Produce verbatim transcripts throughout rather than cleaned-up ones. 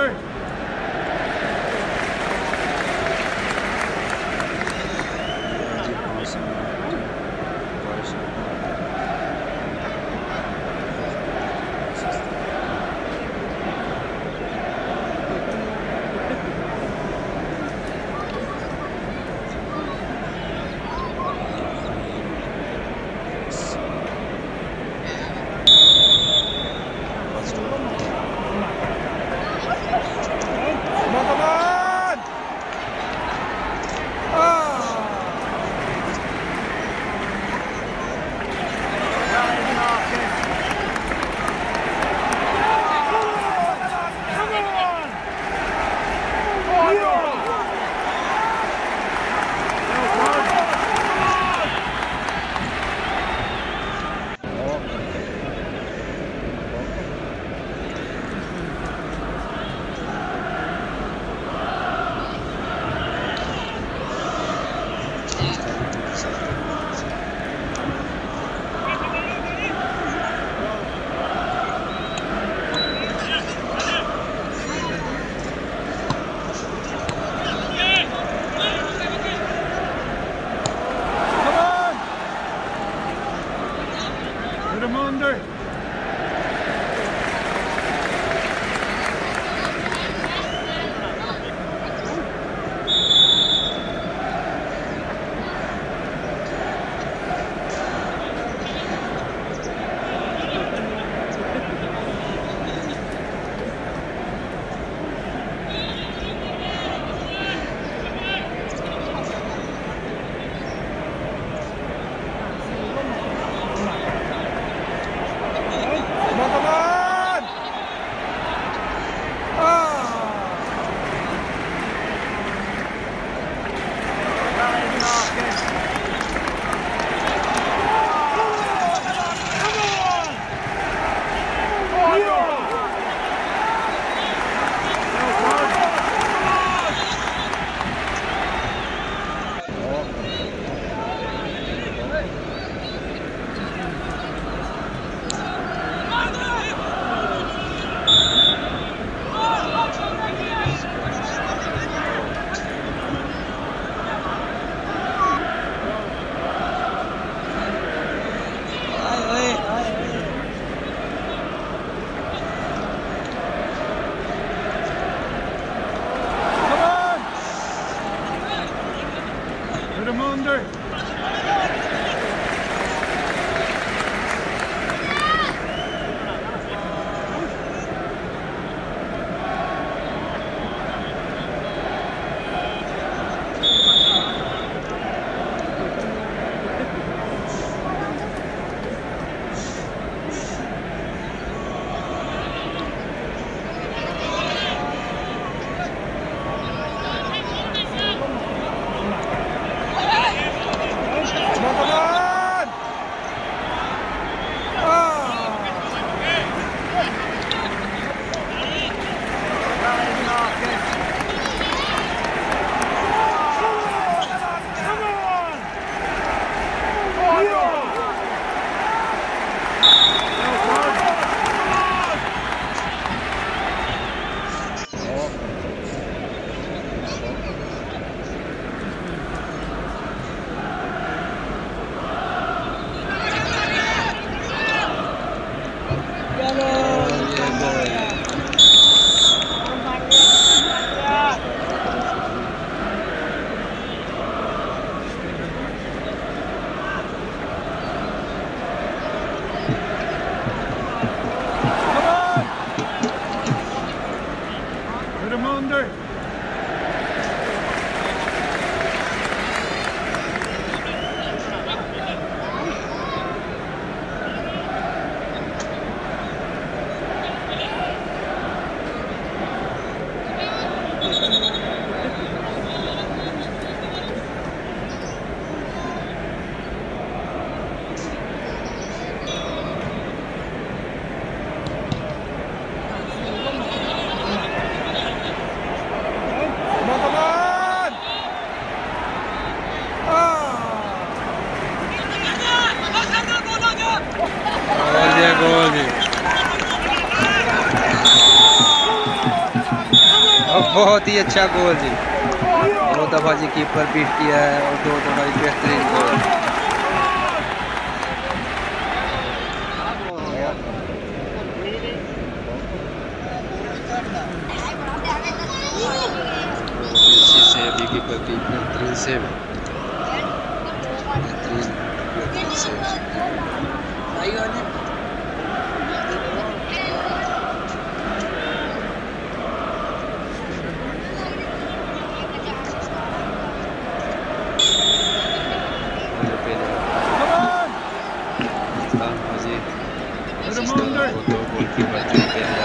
under. Put him under. Put him under. Put him under. बहुत ही अच्छा गोल जी, दो दफ़ा जी कीपर बीट किया है और दो दफ़ा जी बेहतरीन गोल। बहुत ही अच्छी से अभी कीपर की बेहतरीन से बेहतरीन बेहतरीन से दो गोल की बढ़ती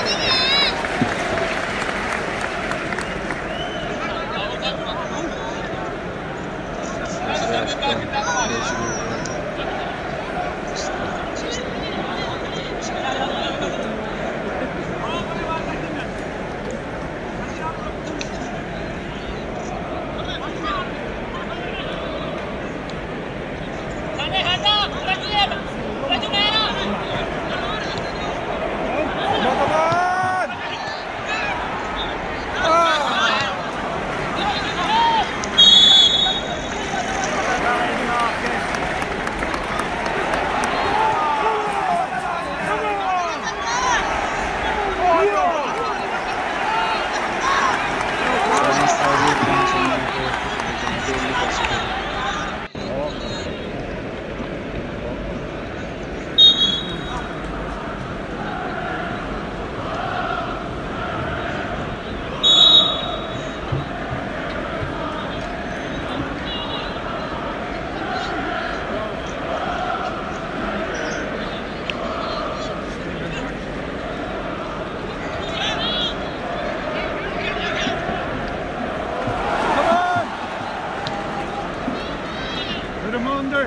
Put him under.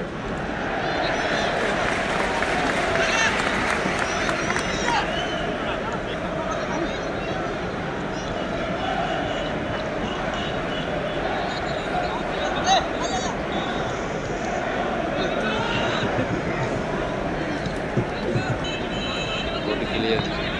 Goal clear.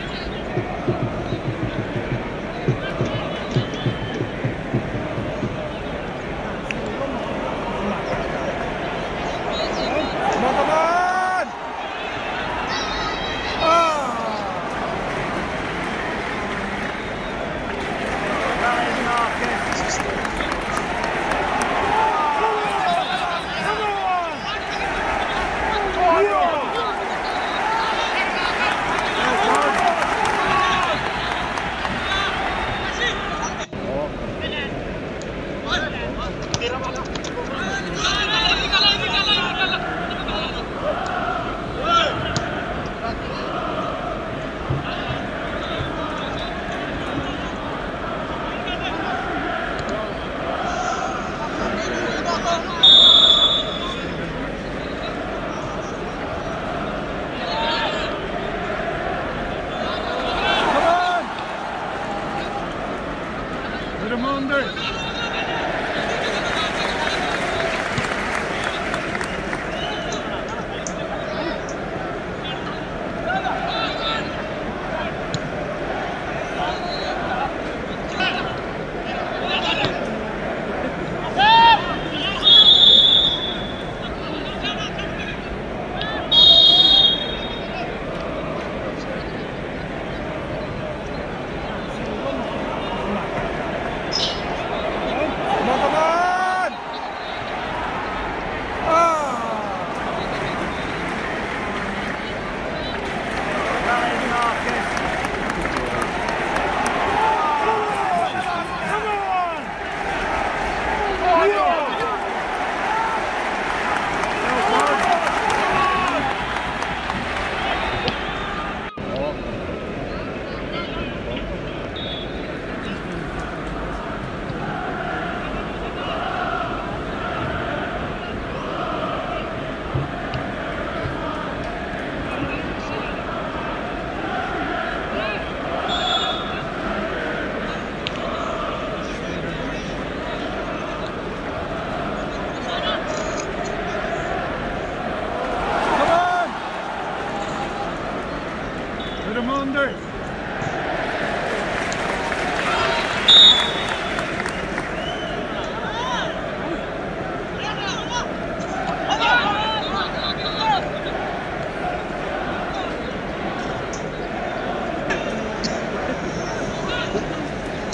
Put him under.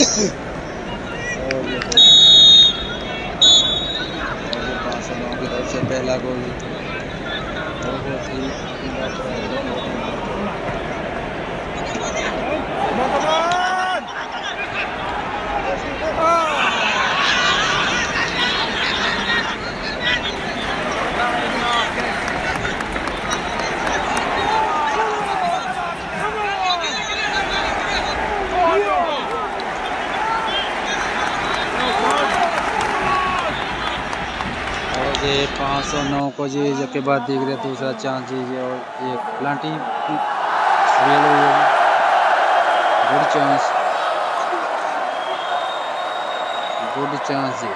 और ये पाँच सौ नौ की तरफ से पहला गोल बहुत ही ये पाँच सौ नौ को जी जबकि बाद दिख रहे दूसरा चांस जी और ये प्लांटी रियल हुई है गुड चांस गुड चांस जी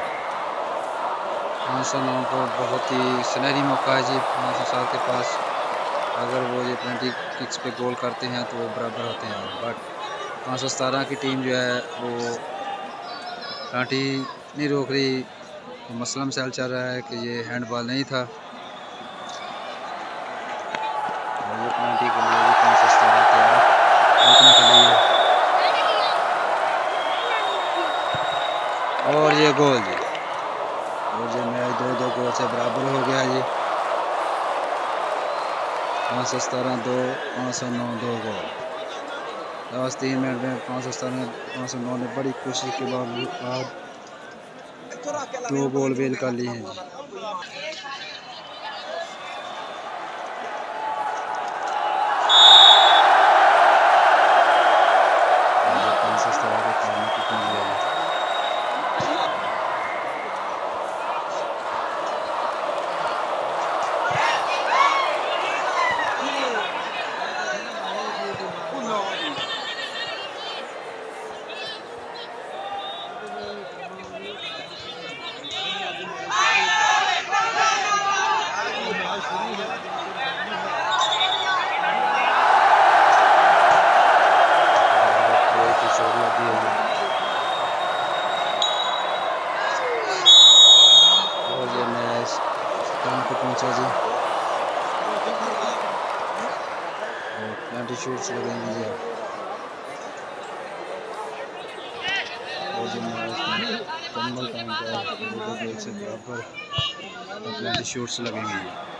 पाँच सौ नौ को बहुत ही सुनहरी मौका है जी पाँच सौ सात के पास अगर वो ये प्लांटी किक्स पे गोल करते हैं तो वो बराबर होते हैं बट पाँच सौ सतारह की टीम जो है वो प्लांटी नहीं रोक रही तो मसला मसाइल चल रहा है कि ये हैंडबॉल नहीं था और ये पेनल्टी के लिए पाँच सौ सतारह तैयार रोकने के लिए और ये गोल जी और ये मैच दो दो गोल से बराबर हो गया जी पाँच सौ सतारह दो पाँच सौ नौ दो गोल लास्ट तीन मिनट में पाँच सौ सतारह पाँच सौ नौ ने बड़ी कोशिश के बाद दो गोल बेल कर लिए हैं जी पाँच सौ सतारह के काम में कितनी लिया है को पहुंचा जी और प्लांटी शूट्स लगेंगे जी और जो कम्बल टाइम का है से बराबर प्लांटी शूट्स लगेंगे।